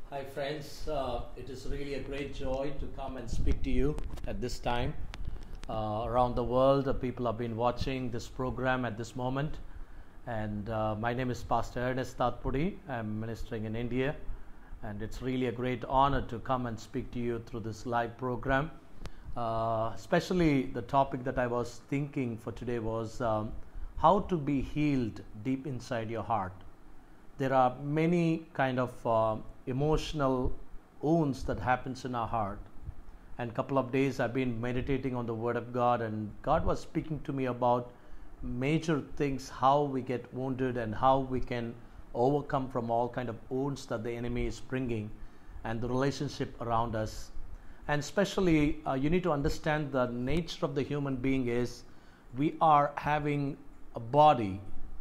Hi friends, it is really a great joy to come and speak to you at this time. Around the world, people have been watching this program at this moment. And my name is Pastor Ernest Thathapudi. I'm ministering in India. And it's really a great honor to come and speak to you through this live program. Especially the topic that I was thinking for today was how to be healed deep inside your heart. There are many kind of emotional wounds that happens in our heart. And a couple of days I've been meditating on the Word of God, and God was speaking to me about major things, how we get wounded and how we can overcome from all kind of wounds that the enemy is bringing and the relationship around us. And especially you need to understand the nature of the human being is we are having a body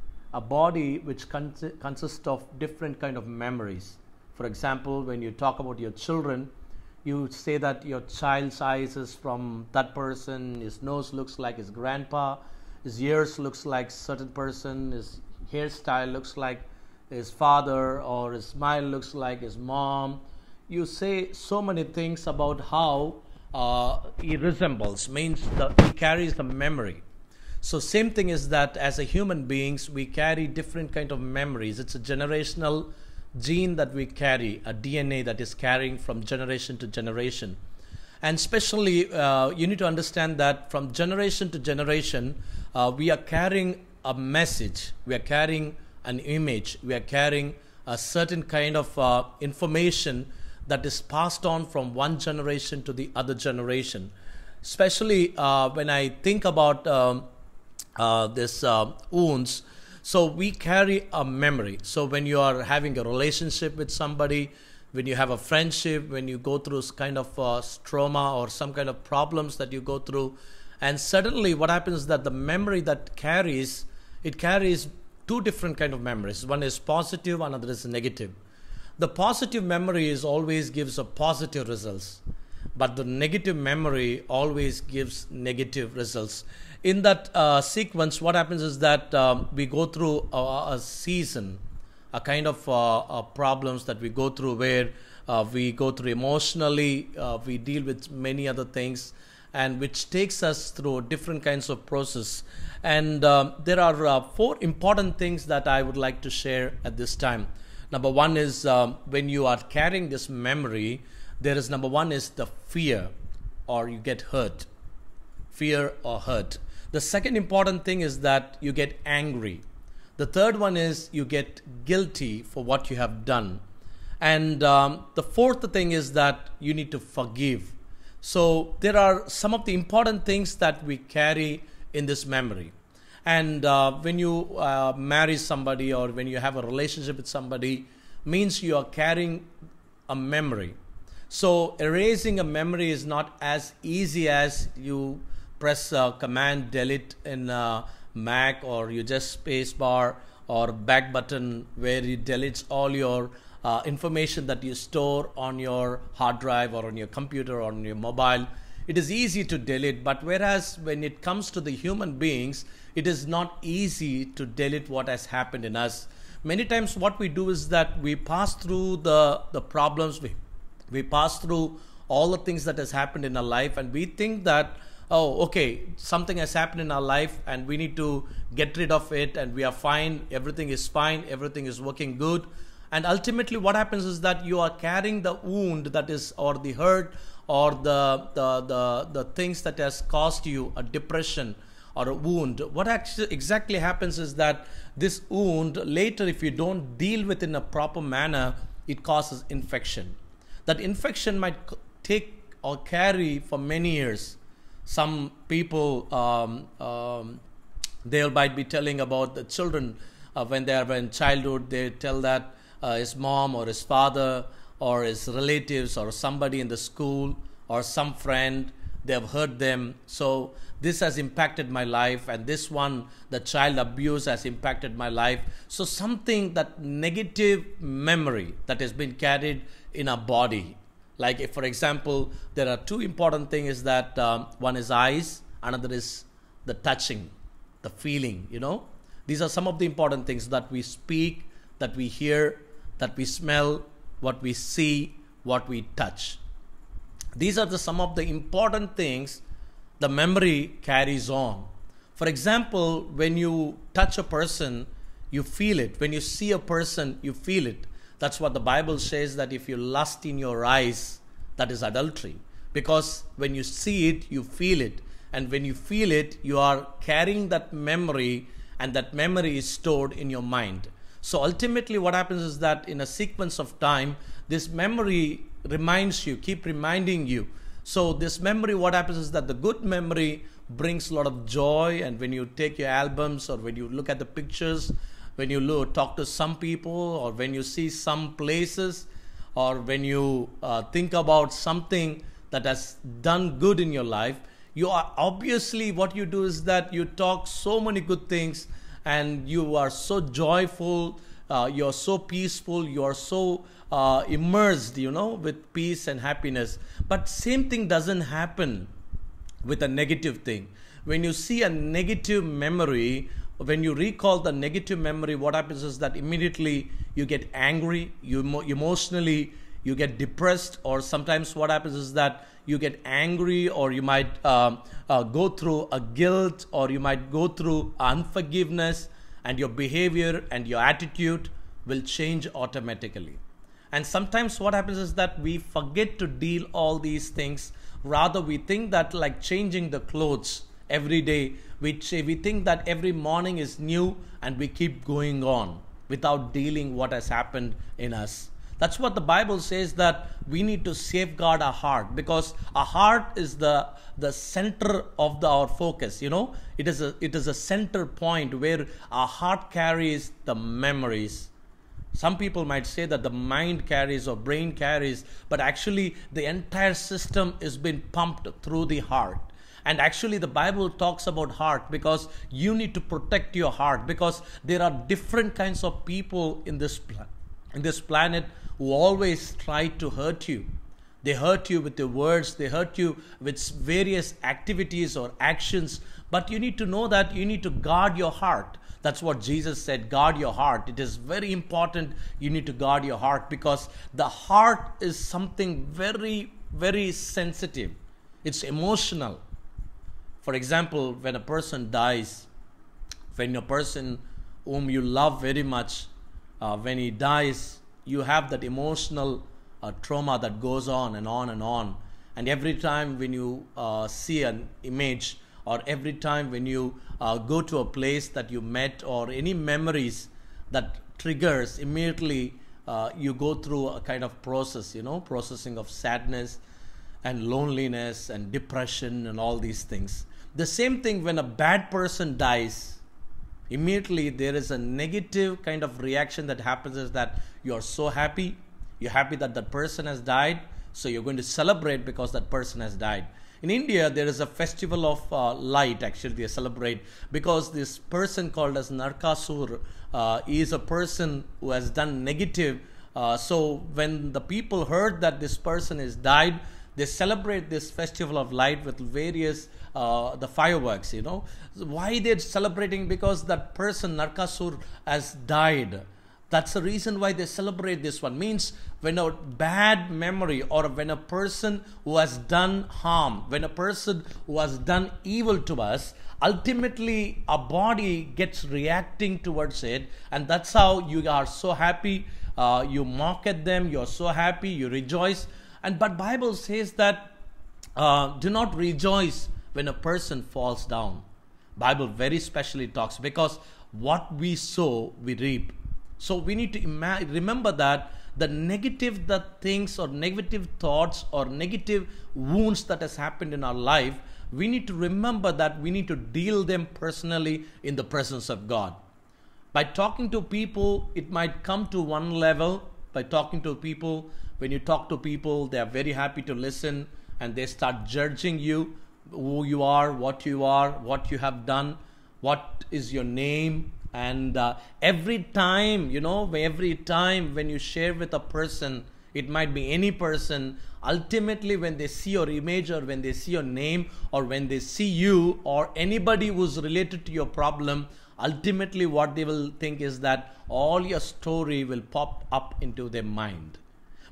which consists of different kind of memories. For example, when you talk about your children, you say that your child's eyes is from that person, his nose looks like his grandpa, his ears looks like certain person, his hairstyle looks like his father, or his smile looks like his mom. You say so many things about how he resembles, means that he carries the memory. So same thing is that as a human beings, we carry different kind of memories. It's a generational gene that we carry, a DNA that is carrying from generation to generation. And especially you need to understand that from generation to generation, we are carrying a message, we are carrying an image, we are carrying a certain kind of information that is passed on from one generation to the other generation. Especially when I think about this wounds, so we carry a memory. So when you are having a relationship with somebody, when you have a friendship, when you go through kind of trauma or some kind of problems that you go through, and suddenly what happens is that the memory that carries, it carries two different kind of memories. One is positive, another is negative. The positive memory is always gives a positive results, but the negative memory always gives negative results. In that sequence, what happens is that we go through a season, a kind of problems that we go through where we go through emotionally, we deal with many other things, and which takes us through different kinds of process. And there are four important things that I would like to share at this time. Number one is when you are carrying this memory, there is number one is the fear, or you get hurt. Fear or hurt. The second important thing is that you get angry. The third one is you get guilty for what you have done. And the fourth thing is that you need to forgive. So there are some of the important things that we carry in this memory. And when you marry somebody or when you have a relationship with somebody, means you are carrying a memory. So erasing a memory is not as easy as you press command delete in Mac, or you just space bar or back button where it deletes all your information that you store on your hard drive or on your computer or on your mobile. It is easy to delete, but whereas when it comes to the human beings, it is not easy to delete what has happened in us. Many times what we do is that we pass through the problems, we pass through all the things that has happened in our life, and we think that, oh, okay, something has happened in our life and we need to get rid of it and we are fine, everything is working good. And ultimately what happens is that you are carrying the wound that is, or the hurt, or the things that has caused you a depression or a wound. What actually exactly happens is that this wound later, if you don't deal with it in a proper manner, it causes infection. That infection might take or carry for many years. Some people, they might be telling about the children when they are in childhood, they tell that his mom or his father or his relatives or somebody in the school or some friend, they have hurt them. So this has impacted my life, and this one, the child abuse has impacted my life. So something, that negative memory that has been carried in our body. Like if, for example, there are two important things, is that one is eyes, another is the touching, the feeling, These are some of the important things that we speak, that we hear, that we smell, what we see, what we touch. These are some of the important things the memory carries on. For example, when you touch a person, you feel it. When you see a person, you feel it. That's what the Bible says, that if you lust in your eyes, that is adultery. Because when you see it, you feel it. And when you feel it, you are carrying that memory, and that memory is stored in your mind. So ultimately what happens is that in a sequence of time, this memory reminds you, keep reminding you. So this memory, what happens is that the good memory brings a lot of joy. And when you take your albums, or when you look at the pictures, when you talk to some people, or when you see some places, or when you think about something that has done good in your life, you are obviously, what you do is that you talk so many good things, and you are so joyful, you are so peaceful, you are so immersed, with peace and happiness. But same thing doesn't happen with a negative thing. When you see a negative memory, when you recall the negative memory, what happens is that immediately you get angry, emotionally you get depressed, or sometimes what happens is that you get angry, or you might go through a guilt, or you might go through unforgiveness, and your behavior and your attitude will change automatically. And sometimes what happens is that we forget to deal all these things. Rather, we think that like changing the clothes every day, we think that every morning is new, and we keep going on without dealing what has happened in us. That's what the Bible says, that we need to safeguard our heart, because our heart is the center of our focus. It is a center point where our heart carries the memories. Some people might say that the mind carries or brain carries, but actually the entire system is being pumped through the heart. And actually the Bible talks about heart, because you need to protect your heart, because there are different kinds of people in this planet who always try to hurt you. They hurt you with their words, they hurt you with various activities or actions, but you need to know that you need to guard your heart. That's what Jesus said, guard your heart. It is very important, you need to guard your heart, because the heart is something very, very sensitive. It's emotional. For example, when a person dies, when a person whom you love very much, when he dies, you have that emotional trauma that goes on and on and on. And every time when you see an image, or every time when you go to a place that you met, or any memories that triggers, immediately you go through a kind of process, processing of sadness and loneliness and depression and all these things. The same thing when a bad person dies, immediately there is a negative kind of reaction that happens, is that you are so happy. You're happy that that person has died, so you're going to celebrate because that person has died. In India, there is a festival of light, actually they celebrate, because this person called as Narkasur is a person who has done negative. So when the people heard that this person has died, they celebrate this festival of light with various the fireworks. Why they're celebrating? Because that person Narkasur has died. That's the reason why they celebrate this one. Means when a bad memory, or when a person who has done harm, when a person who has done evil to us, ultimately our body gets reacting towards it, and that's how you are so happy. You mock at them, you're so happy, you rejoice. But Bible says that do not rejoice when a person falls down. Bible very specially talks, because what we sow, we reap. So we need to remember that the negative things, or negative thoughts, or negative wounds that has happened in our life, we need to remember that we need to deal them personally in the presence of God. By talking to people, it might come to one level. By talking to people, when you talk to people, they are very happy to listen, and they start judging you, who you are, what you have done, what is your name. And every time when you share with a person, it might be any person, ultimately when they see your image, or when they see your name, or when they see you, or anybody who's related to your problem, ultimately what they will think is that all your story will pop up into their mind.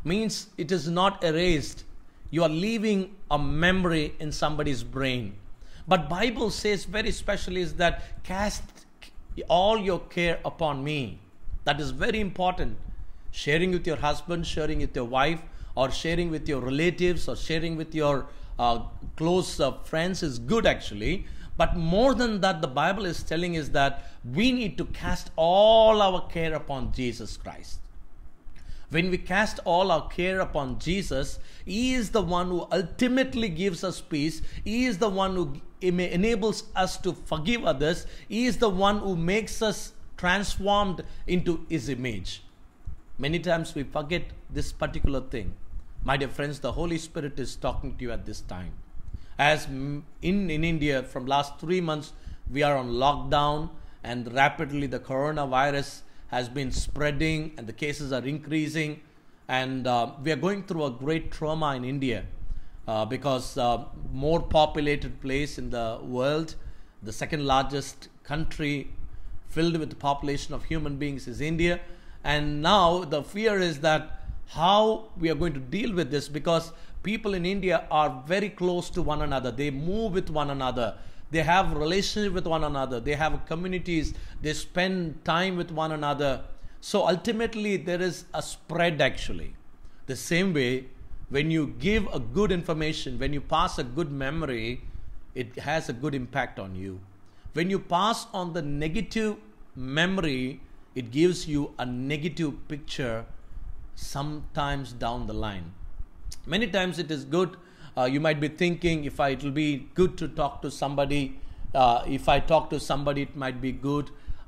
means it is not erased. You are leaving a memory in somebody's brain. But Bible says very specially is that cast all your care upon me. That is very important. Sharing with your husband, sharing with your wife, or sharing with your relatives, or sharing with your close friends is good actually. But more than that, the Bible is telling us that we need to cast all our care upon Jesus Christ. When we cast all our care upon Jesus, He is the one who ultimately gives us peace. He is the one who enables us to forgive others. He is the one who makes us transformed into His image. Many times we forget this particular thing. My dear friends, the Holy Spirit is talking to you at this time. As in India, from last 3 months, we are on lockdown, and rapidly the coronavirus has been spreading and the cases are increasing, and we are going through a great trauma in India because more populated place in the world, the second largest country filled with the population of human beings is India. And now the fear is that how we are going to deal with this, because people in India are very close to one another. They move with one another. They have relationship with one another. They have communities. They spend time with one another. So ultimately there is a spread actually. The same way, when you give a good information, when you pass a good memory, it has a good impact on you. When you pass on the negative memory, it gives you a negative picture sometimes down the line. Many times it is good. You might be thinking, it will be good to talk to somebody. If I talk to somebody, it might be good.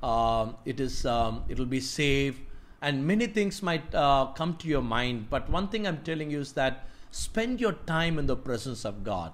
It will be safe. And many things might come to your mind. But one thing I'm telling you is that spend your time in the presence of God.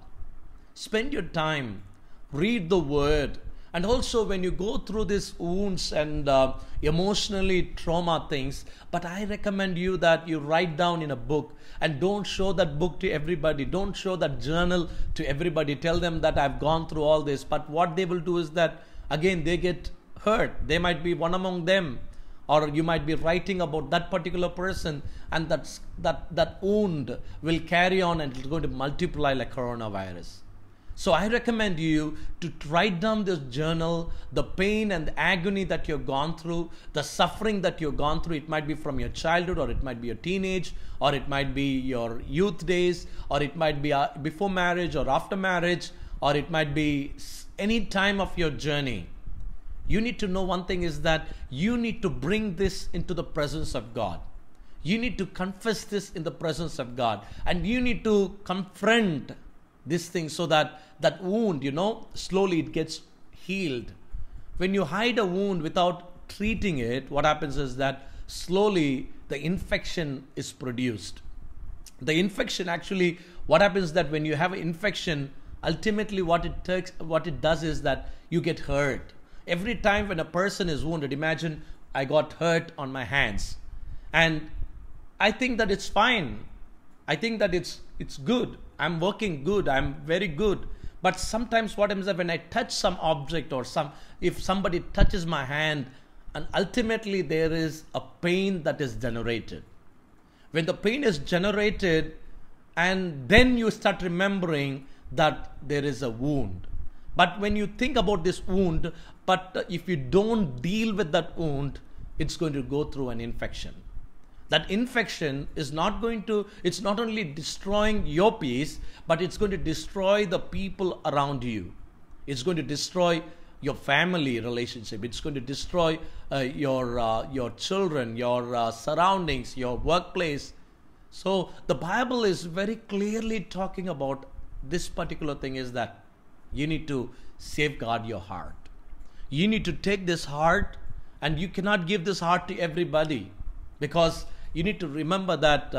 Spend your time. Read the Word. And also when you go through these wounds and emotionally trauma things, but I recommend you that you write down in a book, and don't show that book to everybody. Don't show that journal to everybody. Tell them that I've gone through all this. But what they will do is that, again, they get hurt. They might be one among them. Or you might be writing about that particular person, and that wound will carry on and it's going to multiply like coronavirus. So I recommend you to write down this journal, the pain and the agony that you've gone through, the suffering that you've gone through. It might be from your childhood, or it might be your teenage, or it might be your youth days, or it might be before marriage or after marriage, or it might be any time of your journey. You need to know one thing is that you need to bring this into the presence of God. You need to confess this in the presence of God, and you need to confront this thing so that that wound, slowly it gets healed. When you hide a wound without treating it, what happens is that slowly the infection is produced. The infection actually, what happens is that when you have an infection, ultimately what it does is that you get hurt. Every time when a person is wounded, imagine I got hurt on my hands, and I think that it's fine. I think that it's good. I'm working good. I'm very good. But sometimes what happens is that when I touch some object, or if somebody touches my hand, and ultimately there is a pain that is generated. When the pain is generated, and then you start remembering that there is a wound. But when you think about this wound, but if you don't deal with that wound, it's going to go through an infection. That infection is it's not only destroying your peace, but it's going to destroy the people around you. It's going to destroy your family relationship. It's going to destroy your children, your surroundings, your workplace. So the Bible is very clearly talking about this particular thing is that you need to safeguard your heart. You need to take this heart, and you cannot give this heart to everybody, because you need to remember that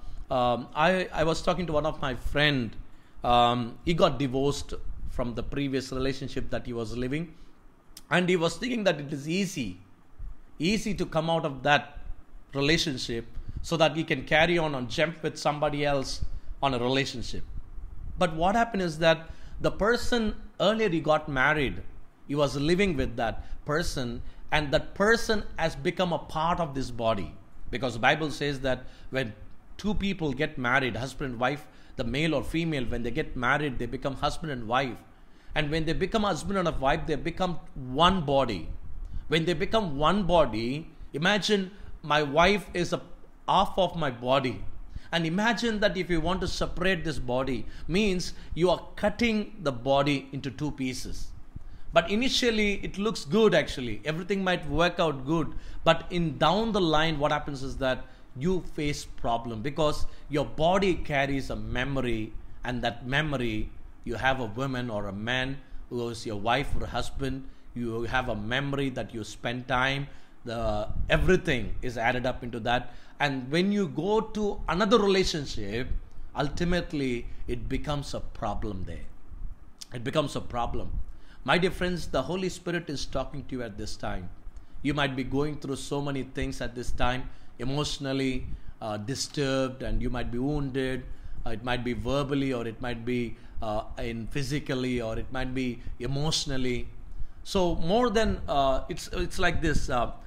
I was talking to one of my friend. He got divorced from the previous relationship that he was living, and he was thinking that it is easy to come out of that relationship so that he can carry on and jump with somebody else on a relationship. But what happened is that the person, earlier he got married, he was living with that person, and that person has become a part of this body. Because the Bible says that when two people get married, husband and wife, the male or female, when they get married, they become husband and wife. And when they become husband and wife, they become one body. When they become one body, imagine my wife is a half of my body. And imagine that if you want to separate this body, means you are cutting the body into two pieces. But initially it looks good actually. Everything might work out good. But in down the line, what happens is that you face problem because your body carries a memory, and that memory, you have a woman or a man who is your wife or husband, you have a memory that you spend time, everything is added up into that. And when you go to another relationship, ultimately it becomes a problem there. It becomes a problem. My dear friends, the Holy Spirit is talking to you at this time. You might be going through so many things at this time, emotionally disturbed, and you might be wounded. It might be verbally, or it might be in physically, or it might be emotionally. So more than it's like this: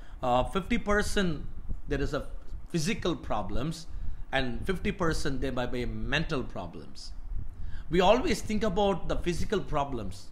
50% there is a physical problems, and 50% there might be mental problems. We always think about the physical problems.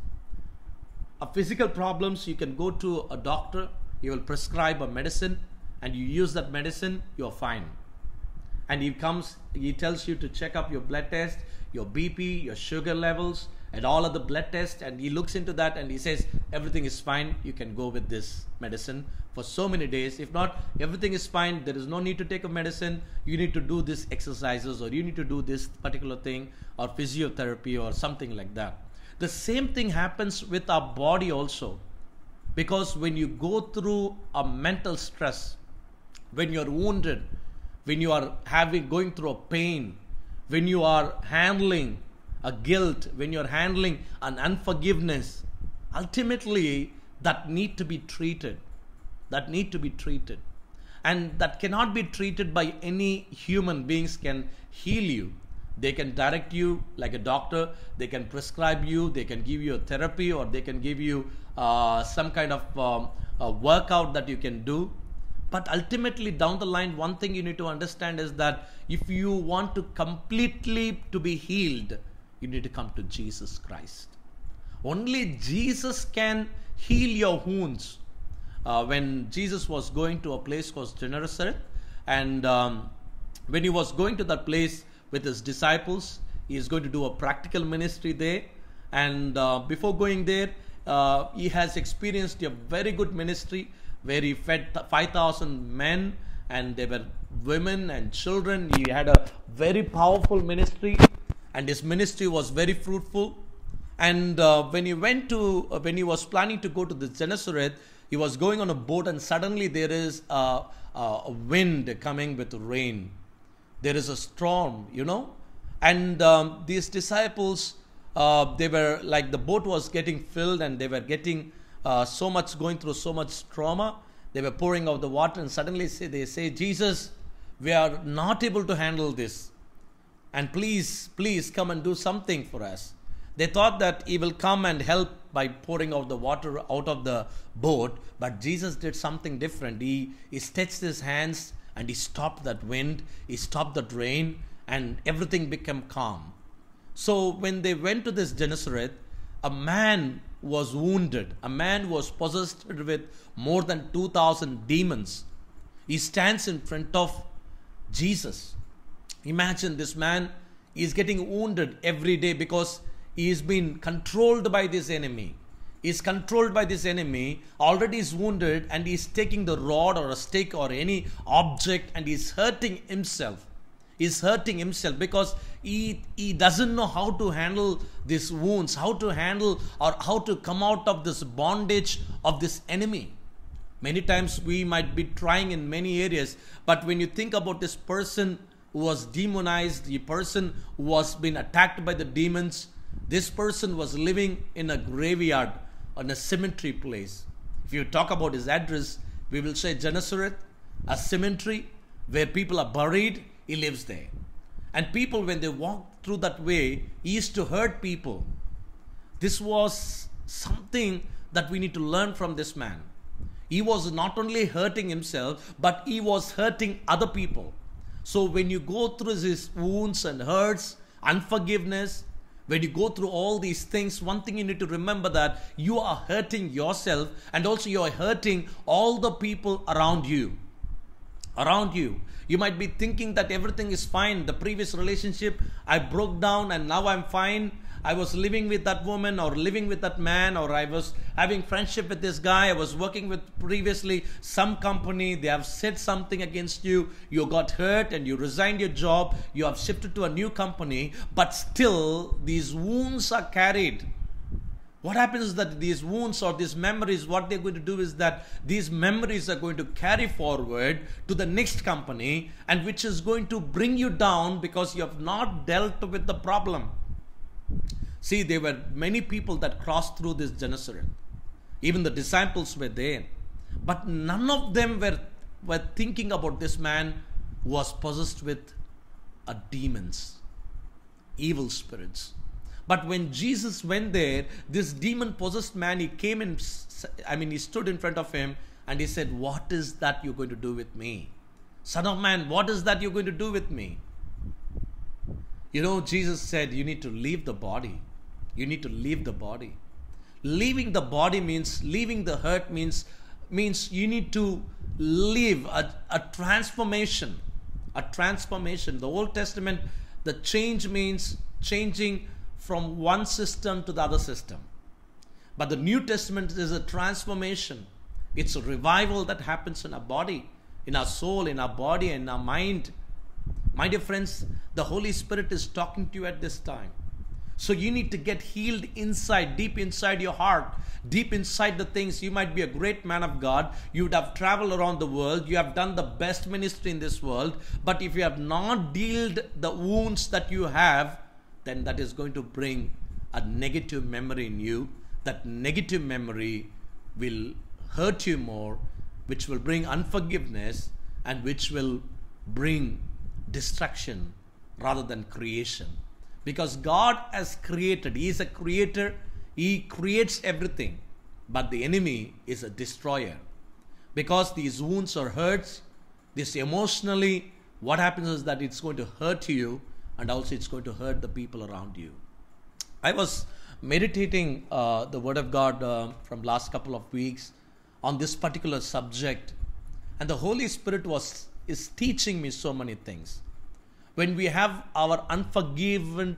Physical problems, you can go to a doctor, he will prescribe a medicine, and you use that medicine, you are fine. And he tells you to check up your blood test, your BP, your sugar levels, and all of the blood tests, and he looks into that and he says everything is fine, you can go with this medicine for so many days. If not, everything is fine, there is no need to take a medicine, you need to do this exercises, or you need to do this particular thing, or physiotherapy or something like that. The same thing happens with our body also, because when you go through a mental stress, when you are wounded, when you are going through a pain, when you are handling a guilt, when you are handling an unforgiveness, ultimately that need to be treated. That need to be treated. And that cannot be treated by any human beings can heal you. They can direct you like a doctor, they can prescribe you, they can give you a therapy, or they can give you some kind of a workout that you can do. But ultimately down the line, one thing you need to understand is that if you want to completely to be healed, you need to come to Jesus Christ. Only Jesus can heal your wounds. When Jesus was going to a place called Gennesaret, and when he was going to that place with his disciples, he is going to do a practical ministry there. And before going there, he has experienced a very good ministry where he fed 5,000 men, and there were women and children. He had a very powerful ministry, and his ministry was very fruitful. And when he was planning to go to the Gennesaret, he was going on a boat, and suddenly there is a wind coming with rain. There is a storm, and these disciples, they were like, the boat was getting filled, and they were getting going through so much trauma. They were pouring out the water, and suddenly they say, Jesus, we are not able to handle this, and please come and do something for us. They thought that he will come and help by pouring out the water out of the boat, but Jesus did something different. He stretched his hands, and he stopped that wind, he stopped that rain, and everything became calm. So when they went to this Gennesaret, a man was wounded. A man was possessed with more than 2,000 demons. He stands in front of Jesus. Imagine this man is getting wounded every day because he is being controlled by this enemy. He is controlled by this enemy, already is wounded, and he is taking the rod or a stick or any object, and he is hurting himself. He is hurting himself because he doesn't know how to handle these wounds, how to handle or how to come out of this bondage of this enemy. Many times we might be trying in many areas, but when you think about this person who was demonized, the person who was being attacked by the demons, this person was living in a graveyard, on a cemetery place. If you talk about his address, we will say Gennesaret, a cemetery where people are buried, he lives there. And people, when they walk through that way, he used to hurt people. This was something that we need to learn from this man. He was not only hurting himself, but he was hurting other people. So when you go through these wounds and hurts, unforgiveness, when you go through all these things, one thing you need to remember that you are hurting yourself, and also you are hurting all the people around you. Around you. You might be thinking that everything is fine. The previous relationship, I broke down and now I'm fine. I was living with that woman or living with that man, or I was having friendship with this guy. I was working with previously some company. They have said something against you. You got hurt and you resigned your job. You have shifted to a new company, but still these wounds are carried. What happens is that these wounds or these memories, what they're going to do is that these memories are going to carry forward to the next company, and which is going to bring you down because you have not dealt with the problem. See, there were many people that crossed through this Gennesaret. Even the disciples were there. But none of them were thinking about this man who was possessed with demons, evil spirits. But when Jesus went there, this demon-possessed man, he came and, he stood in front of him and he said, "What is that you're going to do with me? Son of man, what is that you're going to do with me?" You know, Jesus said, you need to leave the body. You need to leave the body. Leaving the body means, leaving the hurt means you need to live a transformation. A transformation. The Old Testament, the change means changing from one system to the other system. But the New Testament is a transformation. It's a revival that happens in our body, in our soul, in our body, in our mind. My dear friends, the Holy Spirit is talking to you at this time. So you need to get healed inside, deep inside your heart, deep inside the things. You might be a great man of God. You would have traveled around the world. You have done the best ministry in this world. But if you have not dealt the wounds that you have, then that is going to bring a negative memory in you. That negative memory will hurt you more, which will bring unforgiveness, and which will bring destruction rather than creation. Because God has created, He is a creator, He creates everything, but the enemy is a destroyer. Because these wounds or hurts, this emotionally, what happens is that it's going to hurt you, and also it's going to hurt the people around you. I was meditating the Word of God from last couple of weeks on this particular subject, and the Holy Spirit is teaching me so many things. When we have our unforgiven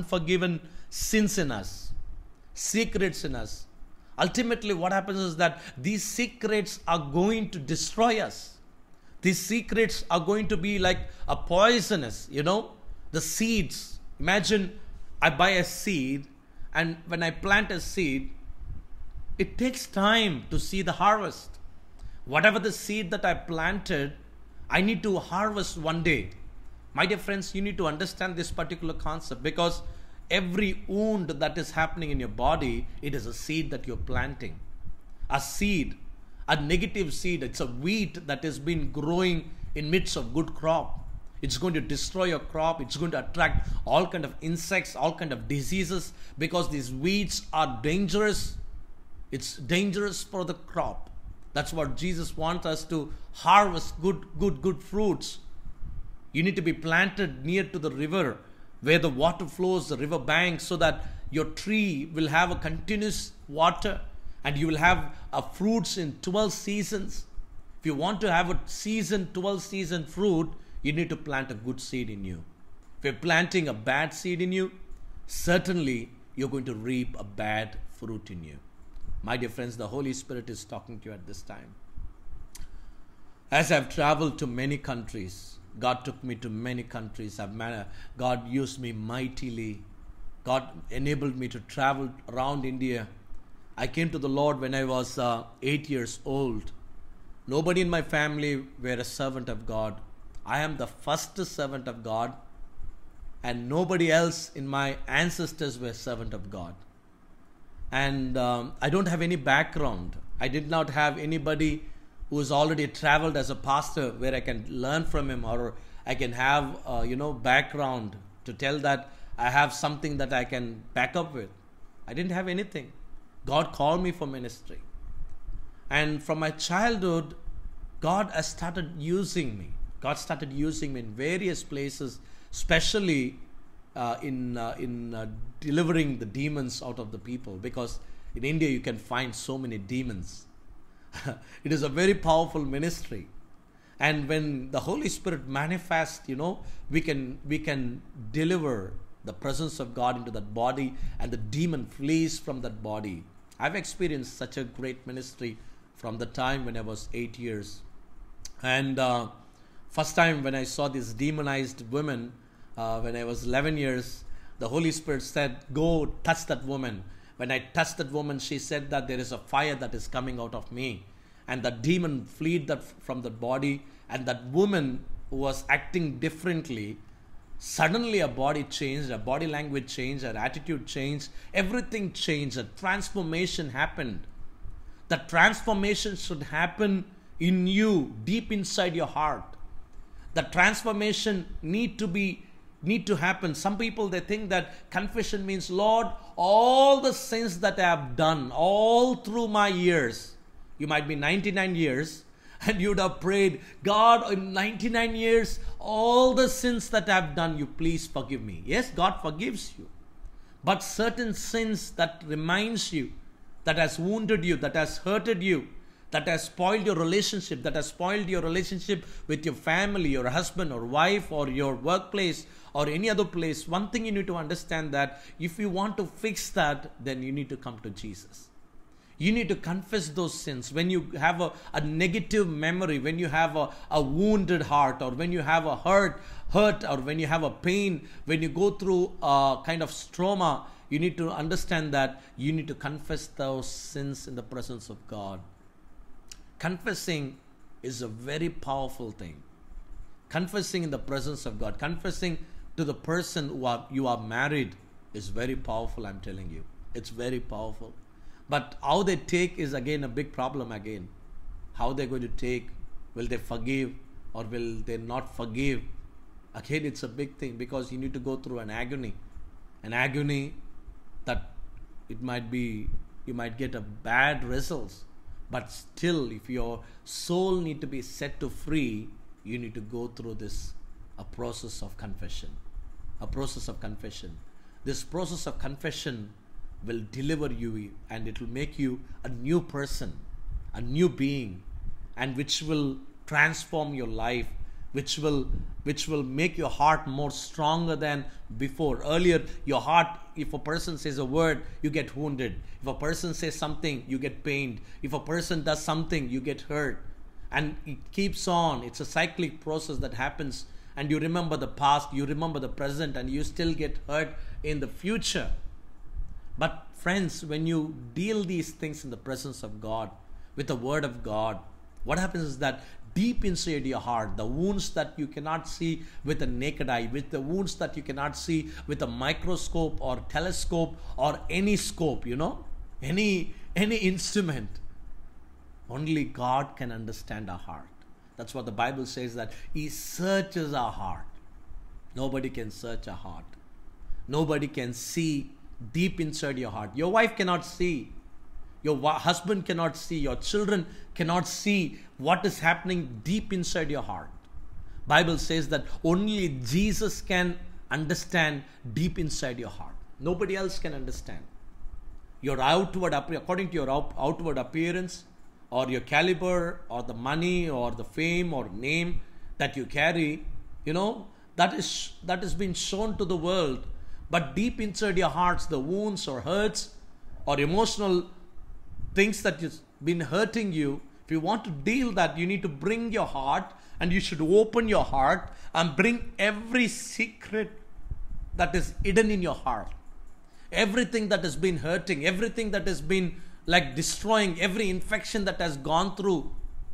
sins in us, secrets in us, ultimately what happens is that these secrets are going to destroy us. These secrets are going to be like a poisonous, the seeds. Imagine I buy a seed, and when I plant a seed, it takes time to see the harvest. Whatever the seed that I planted, I need to harvest one day. My dear friends, you need to understand this particular concept, because every wound that is happening in your body, it is a seed that you're planting. A seed, a negative seed, it's a wheat that has been growing in midst of good crop. It's going to destroy your crop. It's going to attract all kind of insects, all kind of diseases, because these weeds are dangerous. It's dangerous for the crop. That's what Jesus wants us to harvest good fruits. You need to be planted near to the river where the water flows, the river bank, so that your tree will have a continuous water and you will have fruits in 12 seasons. If you want to have a 12 season fruit, you need to plant a good seed in you. If you're planting a bad seed in you, certainly you're going to reap a bad fruit in you. My dear friends, the Holy Spirit is talking to you at this time. As I've traveled to many countries, God took me to many countries. God used me mightily. God enabled me to travel around India. I came to the Lord when I was 8 years old. Nobody in my family were a servant of God. I am the first servant of God, and nobody else in my ancestors were servant of God. And I don't have any background. I did not have anybody who has already traveled as a pastor where I can learn from him, or I can have background to tell that I have something that I can back up with. I didn't have anything. God called me for ministry. And from my childhood, God has started using me. God started using me in various places, especially in delivering the demons out of the people, because in India you can find so many demons. It is a very powerful ministry. And when the Holy Spirit manifests, we can deliver the presence of God into that body, and the demon flees from that body. I've experienced such a great ministry from the time when I was 8 years. And first time when I saw this demonized woman, when I was 11 years, the Holy Spirit said, go touch that woman. When I touched that woman, she said that there is a fire that is coming out of me. And the demon fled from the body, and that woman who was acting differently, suddenly her body changed, her body language changed, her attitude changed, everything changed, a transformation happened. That transformation should happen in you, deep inside your heart. The transformation need to happen. Some people, they think that confession means, Lord, all the sins that I have done all through my years. You might be 99 years and you would have prayed, God, in 99 years, all the sins that I have done, you please forgive me. Yes, God forgives you. But certain sins that reminds you, that has wounded you, that has hurted you, that has spoiled your relationship, with your family, your husband or wife, or your workplace, or any other place. One thing you need to understand, that if you want to fix that, then you need to come to Jesus. You need to confess those sins. When you have a negative memory, when you have a wounded heart, or when you have a hurt, or when you have a pain, when you go through a kind of trauma, you need to understand that you need to confess those sins in the presence of God. Confessing is a very powerful thing. Confessing in the presence of God, confessing to the person you are married is very powerful, I'm telling you. It's very powerful. But how they take is again a big problem again. How they're going to take, will they forgive or will they not forgive? Again, it's a big thing, because you need to go through an agony that it might be, you might get a bad results. But still, if your soul need to be set to free, you need to go through a process of confession. This process of confession will deliver you, and it will make you a new person, a new being, and which will transform your life, which will make your heart more stronger than before. Earlier, your heart, if a person says a word, you get wounded. If a person says something, you get pained. If a person does something, you get hurt. And it keeps on. It's a cyclic process that happens. And you remember the past, you remember the present, and you still get hurt in the future. But friends, when you deal these things in the presence of God, with the word of God, what happens is that deep inside your heart, the wounds that you cannot see with a naked eye, with the wounds that you cannot see with a microscope or telescope or any scope, any instrument, only God can understand our heart. That's what the Bible says, that He searches our heart. Nobody can search our heart. Nobody can see deep inside your heart. Your wife cannot see. Your husband cannot see. Your children cannot see what is happening deep inside your heart. Bible says that only Jesus can understand deep inside your heart. Nobody else can understand. Your outward, according to your outward appearance, or your caliber, or the money, or the fame, or name that you carry, that is being shown to the world. But deep inside your hearts, the wounds or hurts or emotional things that has been hurting you, if you want to deal that, you need to bring your heart, and you should open your heart and bring every secret that is hidden in your heart. Everything that has been hurting, everything that has been like destroying, every infection that has gone through,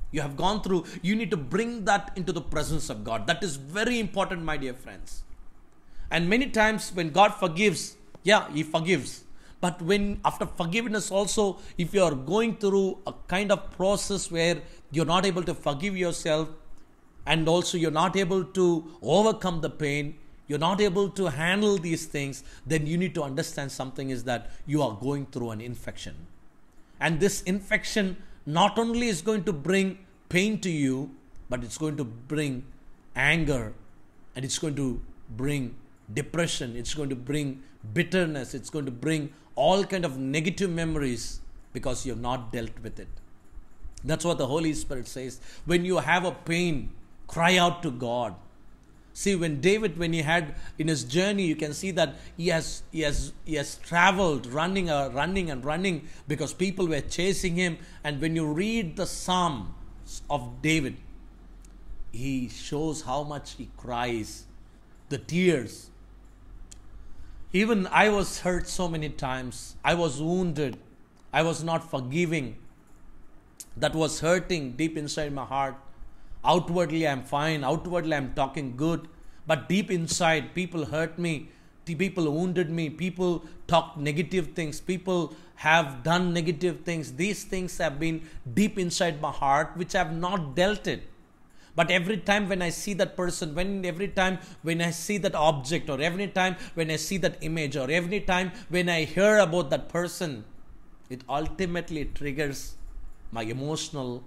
you need to bring that into the presence of God. That is very important, my dear friends. And many times when God forgives, He forgives. But when after forgiveness also, if you are going through a kind of process where you're not able to forgive yourself, and also you're not able to overcome the pain, you're not able to handle these things, then you need to understand something is that you are going through an infection. And this infection not only is going to bring pain to you, but it's going to bring anger, and it's going to bring depression, it's going to bring bitterness, it's going to bring all kind of negative memories because you have not dealt with it. That's what the Holy Spirit says. When you have a pain, cry out to God. See, when David, when he had in his journey, you can see that he has traveled, running because people were chasing him. And when you read the Psalms of David, he shows how much he cries, the tears. Even I was hurt so many times. I was wounded. I was not forgiving. That was hurting deep inside my heart. Outwardly, I'm fine. Outwardly, I'm talking good. But deep inside, people hurt me. People wounded me. People talked negative things. People have done negative things. These things have been deep inside my heart, which I have not dealt it. But every time when I see that person, every time when I see that object, or every time when I see that image, or every time when I hear about that person, it ultimately triggers my emotional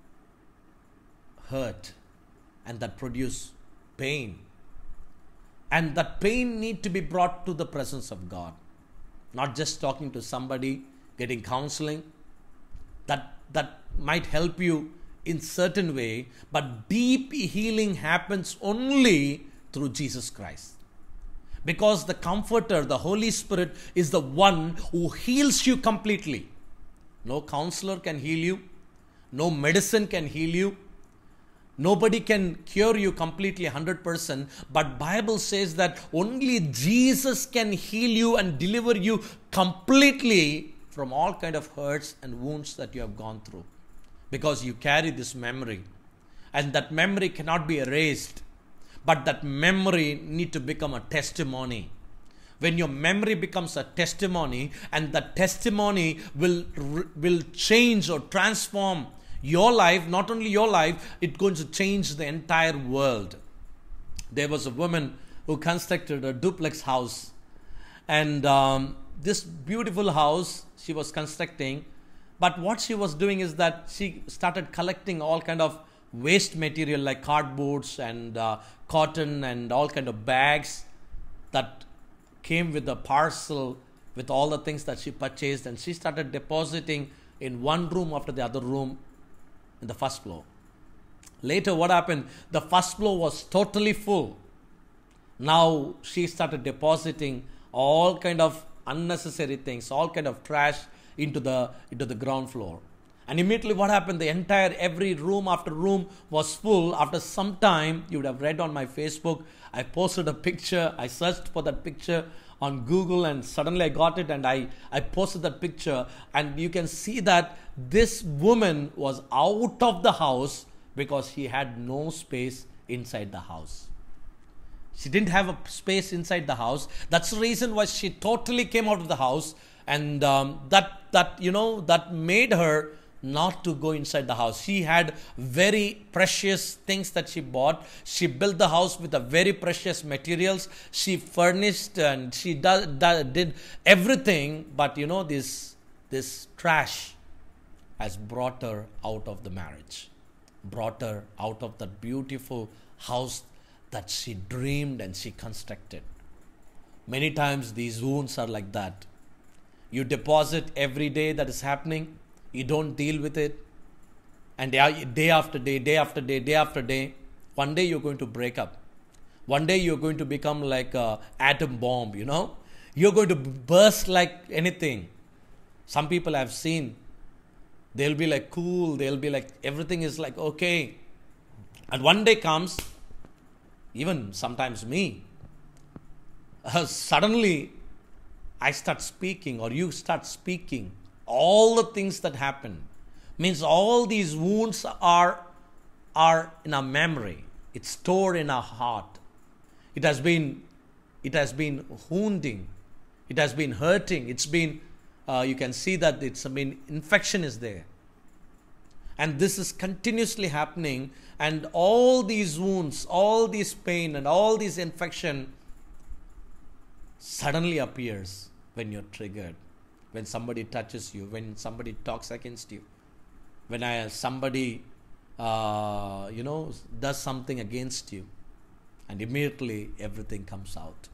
hurt, and that produce pain. And that pain need to be brought to the presence of God. Not just talking to somebody, getting counseling. That might help you in certain way, but deep healing happens only through Jesus Christ. Because the Comforter, the Holy Spirit, is the one who heals you completely. No counselor can heal you. No medicine can heal you. Nobody can cure you completely 100%. But Bible says that only Jesus can heal you and deliver you completely from all kind of hurts and wounds that you have gone through. Because you carry this memory. And that memory cannot be erased. But that memory need to become a testimony. When your memory becomes a testimony, and that testimony will change or transform your life, not only your life, it's going to change the entire world. There was a woman who constructed a duplex house. And this beautiful house she was constructing. But what she was doing is that she started collecting all kind of waste material like cardboards and cotton and all kind of bags that came with the parcel with all the things that she purchased, and she started depositing in one room after the other room in the first floor. Later what happened? The first floor was totally full. Now she started depositing all kind of unnecessary things, all kind of trash into the ground floor. And immediately what happened? The entire, every room after room was full. After some time, you would have read on my Facebook, I posted a picture. I searched for that picture on Google, and suddenly I got it, and I posted that picture. And you can see that this woman was out of the house because she had no space inside the house. She didn't have a space inside the house. That's the reason why she totally came out of the house. And that made her not to go inside the house. She had very precious things that she bought. She built the house with a very precious materials. She furnished and she did everything. But this trash has brought her out of the marriage. Brought her out of that beautiful house that she dreamed and she constructed. Many times these wounds are like that. You deposit every day that is happening. You don't deal with it. And day after day, day after day, day after day, one day you're going to break up. One day you're going to become like an atom bomb, You're going to burst like anything. Some people I've seen, they'll be like cool. They'll be like, everything is like okay. And one day comes, even sometimes me, suddenly I start speaking, or you start speaking. All the things that happen means all these wounds are in our memory. It's stored in our heart. It has been wounding. It has been hurting. It's been you can see that infection is there. And this is continuously happening, and all these wounds, all this pain and all this infection suddenly appears when you're triggered. When somebody touches you, when somebody talks against you, when somebody does something against you, and immediately everything comes out.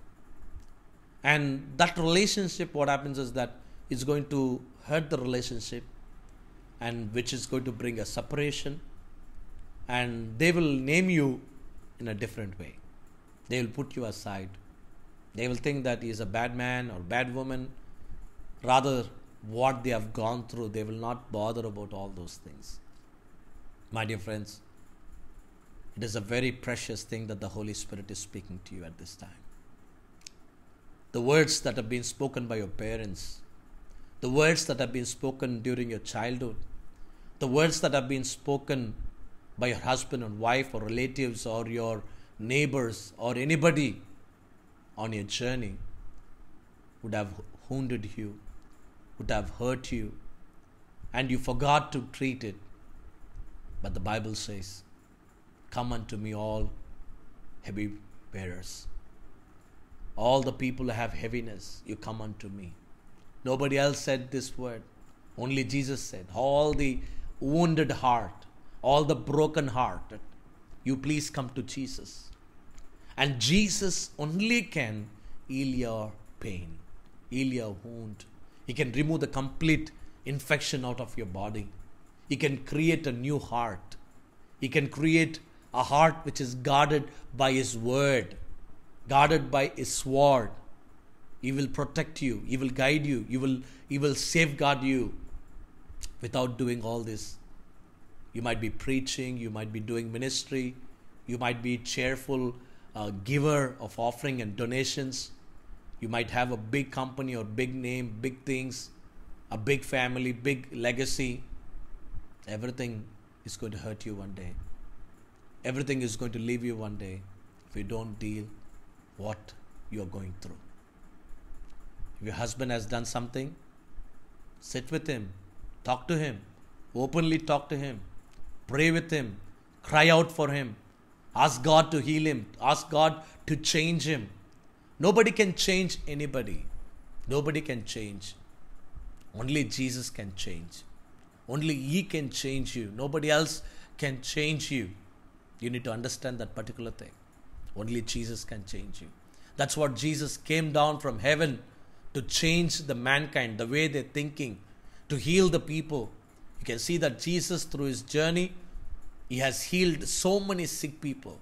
And that relationship, what happens is that it's going to hurt the relationship, and which is going to bring a separation, and they will name you in a different way. They will put you aside. They will think that he is a bad man or bad woman. Rather, what they have gone through, they will not bother about all those things. My dear friends, it is a very precious thing that the Holy Spirit is speaking to you at this time. The words that have been spoken by your parents, the words that have been spoken during your childhood, the words that have been spoken by your husband and wife or relatives or your neighbors or anybody on your journey would have wounded you, would have hurt you, and you forgot to treat it. But the Bible says, "Come unto me all heavy bearers." All the people who have heaviness, you come unto me. Nobody else said this word. Only Jesus said, all the wounded heart, all the broken heart, you please come to Jesus. And Jesus only can heal your pain, heal your wound. He can remove the complete infection out of your body. He can create a new heart. He can create a heart which is guarded by His word, guarded by His sword. He will protect you. He will guide you. He will safeguard you. Without doing all this, you might be preaching, you might be doing ministry, you might be cheerful giver of offering and donations. You might have a big company or big name, big things, a big family, big legacy. Everything is going to hurt you one day. Everything is going to leave you one day if you don't deal what you are going through. If your husband has done something, sit with him, talk to him, openly talk to him, pray with him, cry out for him, ask God to heal him, ask God to change him. Nobody can change anybody. Nobody can change. Only Jesus can change. Only He can change you. Nobody else can change you. You need to understand that particular thing. Only Jesus can change you. That's what Jesus came down from heaven to change the mankind, the way they're thinking, to heal the people. You can see that Jesus, through His journey, He has healed so many sick people.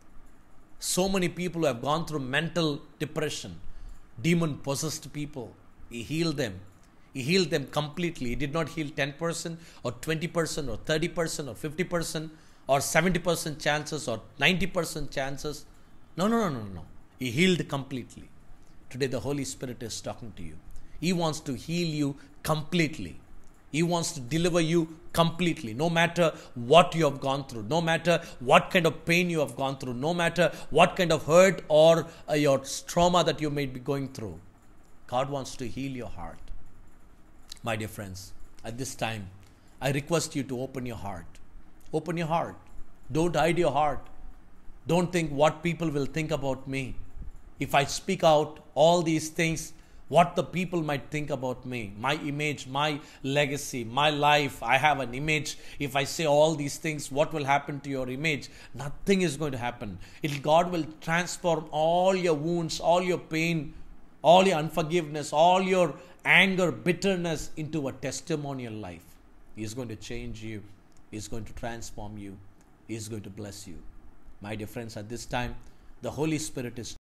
So many people who have gone through mental depression, demon-possessed people. He healed them. He healed them completely. He did not heal 10% or 20% or 30% or 50% or 70% chances or 90% chances. No. He healed completely. Today the Holy Spirit is talking to you. He wants to heal you completely. He wants to deliver you completely. No matter what you have gone through, no matter what kind of pain you have gone through, no matter what kind of hurt or your trauma that you may be going through, God wants to heal your heart. My dear friends, at this time, I request you to open your heart. Open your heart. Don't hide your heart. Don't think what people will think about me. If I speak out all these things, what the people might think about me, my image, my legacy, my life. I have an image. If I say all these things, what will happen to your image? Nothing is going to happen. God will transform all your wounds, all your pain, all your unforgiveness, all your anger, bitterness into a testimonial life. He is going to change you. He is going to transform you. He is going to bless you. My dear friends, at this time, the Holy Spirit is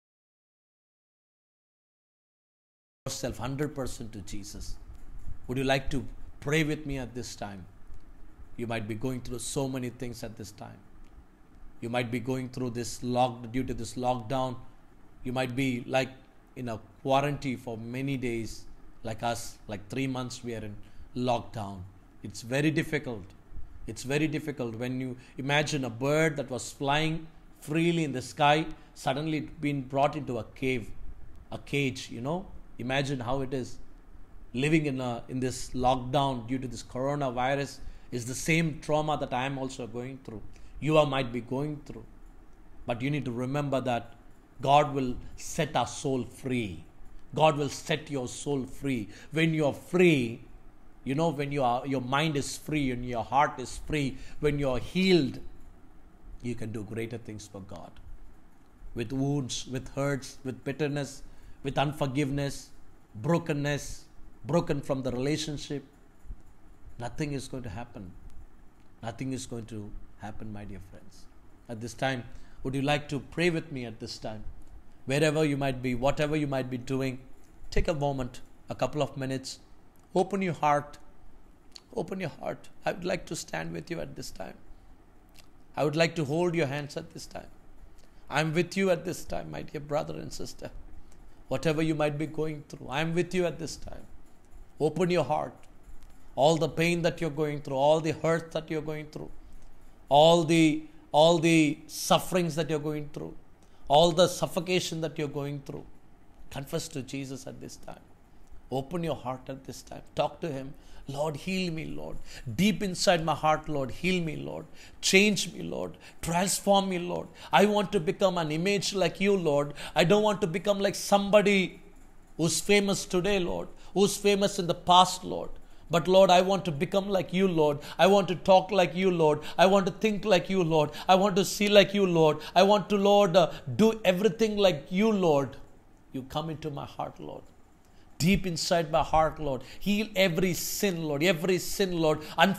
yourself 100% to Jesus. Would you like to pray with me at this time? You might be going through so many things at this time. You might be going through this due to this lockdown. You might be like in a quarantine for many days, like us, like 3 months we are in lockdown. It's very difficult. It's very difficult when you imagine a bird that was flying freely in the sky, suddenly being brought into a cage, Imagine how it is. Living in this lockdown due to this coronavirus is the same trauma that I am also going through. You might be going through. But you need to remember that God will set our soul free. God will set your soul free. When you are free, when your mind is free and your heart is free, when you are healed, you can do greater things for God. with wounds, with hurts, with bitterness, with unforgiveness, brokenness, broken from the relationship, nothing is going to happen. Nothing is going to happen, my dear friends. At this time, would you like to pray with me at this time? Wherever you might be, whatever you might be doing, take a moment, a couple of minutes, open your heart. Open your heart. I would like to stand with you at this time. I would like to hold your hands at this time. I'm with you at this time, my dear brother and sister. Whatever you might be going through, I'm with you at this time. Open your heart. All the pain that you're going through, all the hurt that you're going through, all the sufferings that you're going through, all the suffocation that you're going through, confess to Jesus at this time. Open your heart at this time. Talk to Him. Lord, heal me, Lord. Deep inside my heart, Lord, heal me, Lord. Change me, Lord. Transform me, Lord. I want to become an image like you, Lord. I don't want to become like somebody who's famous today, Lord, who's famous in the past, Lord. But Lord, I want to become like you, Lord. I want to talk like you, Lord. I want to think like you, Lord. I want to see like you, Lord. I want to, Lord, do everything like you, Lord. You come into my heart, Lord. Deep inside my heart, Lord. Heal every sin, Lord. Every sin, Lord.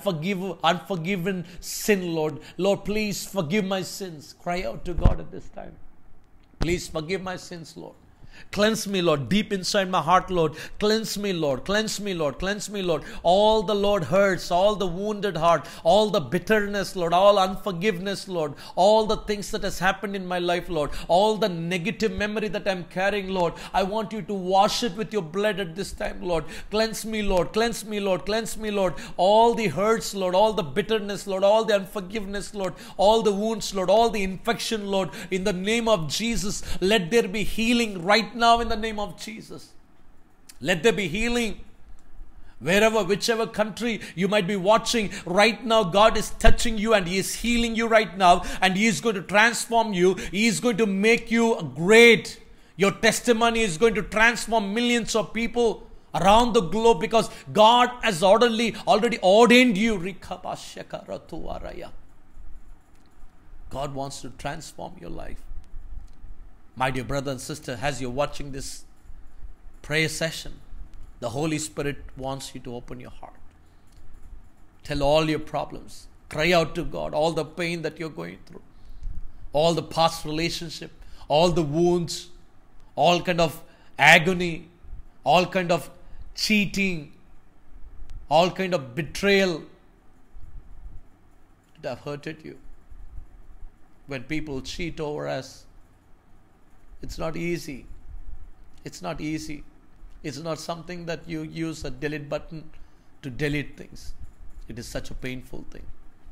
Unforgiven sin, Lord. Lord, please forgive my sins. Cry out to God at this time. Please forgive my sins, Lord. Cleanse me, Lord, deep inside my heart, Lord. Cleanse me, Lord. Cleanse me, Lord. Cleanse me, Lord. All the Lord hurts, all the wounded heart, all the bitterness, Lord, all unforgiveness, Lord, all the things that has happened in my life, Lord, all the negative memory that I'm carrying, Lord. I want you to wash it with your blood at this time, Lord. Cleanse me, Lord. Cleanse me, Lord. Cleanse me, Lord. All the hurts, Lord, all the bitterness, Lord, all the unforgiveness, Lord, all the wounds, Lord, all the infection, Lord. In the name of Jesus, let there be healing right now in the name of Jesus. Let there be healing. Wherever, whichever country you might be watching right now, God is touching you and He is healing you right now, and He is going to transform you. He is going to make you great. Your testimony is going to transform millions of people around the globe, because God has already ordained you. God wants to transform your life. My dear brother and sister, as you're watching this prayer session, the Holy Spirit wants you to open your heart. Tell all your problems. Cry out to God, all the pain that you're going through, all the past relationship, all the wounds, all kind of agony, all kind of cheating, all kind of betrayal that have hurted you. When people cheat over us, it's not easy. It's not easy. It's not something that you use a delete button to delete things. It is such a painful thing.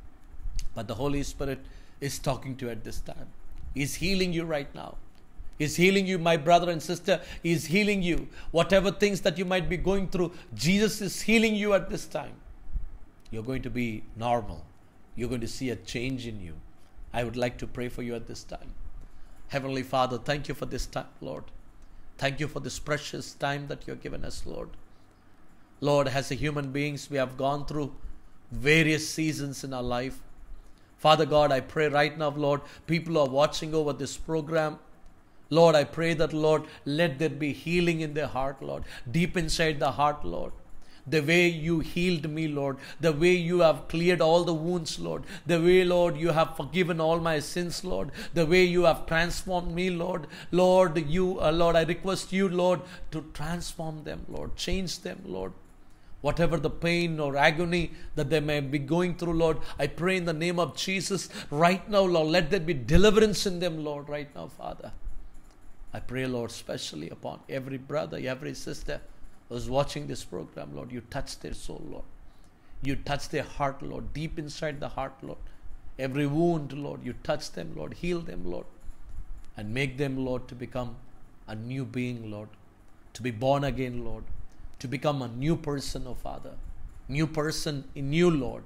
But the Holy Spirit is talking to you at this time. He's healing you right now. He's healing you, my brother and sister. He's healing you. Whatever things that you might be going through, Jesus is healing you at this time. You're going to be normal. You're going to see a change in you. I would like to pray for you at this time. Heavenly Father, thank you for this time, Lord. Thank you for this precious time that you have given us, Lord. Lord, as a human beings, we have gone through various seasons in our life. Father God, I pray right now, Lord, people are watching over this program. Lord, I pray that, Lord, let there be healing in their heart, Lord. Deep inside the heart, Lord. The way you healed me, Lord. The way you have cleared all the wounds, Lord. The way, Lord, you have forgiven all my sins, Lord. The way you have transformed me, Lord. Lord, I request you, Lord, to transform them, Lord. Change them, Lord. Whatever the pain or agony that they may be going through, Lord, I pray in the name of Jesus right now, Lord, let there be deliverance in them, Lord, right now, Father. I pray, Lord, especially upon every brother, every sister who's watching this program, Lord. You touch their soul, Lord. You touch their heart, Lord, deep inside the heart, Lord. Every wound, Lord, you touch them, Lord. Heal them, Lord. And make them, Lord, to become a new being, Lord. To be born again, Lord. To become a new person, oh Father. New person in you, Lord.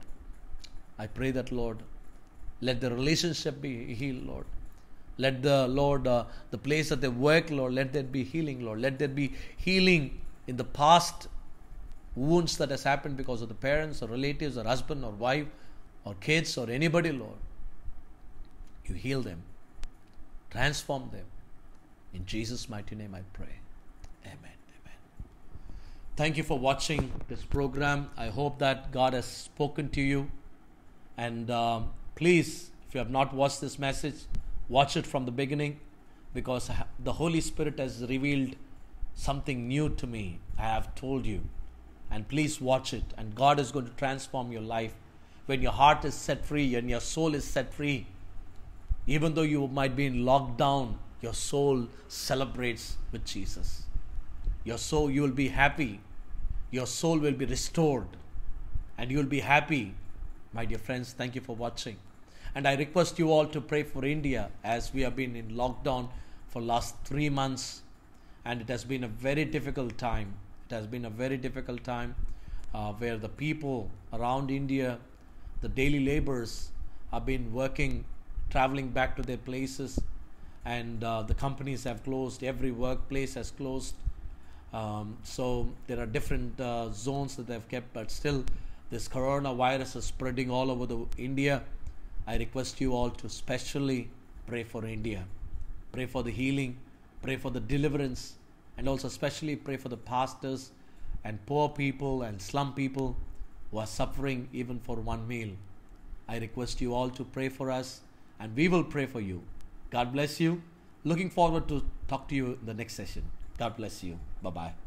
I pray that, Lord, let the relationship be healed, Lord. Let the, Lord, the place that they work, Lord, let there be healing, Lord. Let there be healing in the past wounds that has happened because of the parents or relatives or husband or wife or kids or anybody, Lord. You heal them. Transform them. In Jesus' mighty name I pray. Amen. Amen. Thank you for watching this program. I hope that God has spoken to you. And please, if you have not watched this message, watch it from the beginning, because the Holy Spirit has revealed something new to me. I have told you. And please watch it. And God is going to transform your life. When your heart is set free and your soul is set free, even though you might be in lockdown, your soul celebrates with Jesus. Your soul, you will be happy. Your soul will be restored. And you will be happy. My dear friends, thank you for watching. And I request you all to pray for India, as we have been in lockdown for last 3 months. And it has been a very difficult time. It has been a very difficult time where the people around India, the daily laborers, have been working, traveling back to their places, and the companies have closed. Every workplace has closed. So there are different zones that they've kept, but still this coronavirus is spreading all over India. I request you all to specially pray for India. Pray for the healing, pray for the deliverance, and also especially pray for the pastors and poor people and slum people who are suffering even for one meal. I request you all to pray for us, and we will pray for you. God bless you. Looking forward to talk to you in the next session. God bless you. Bye-bye.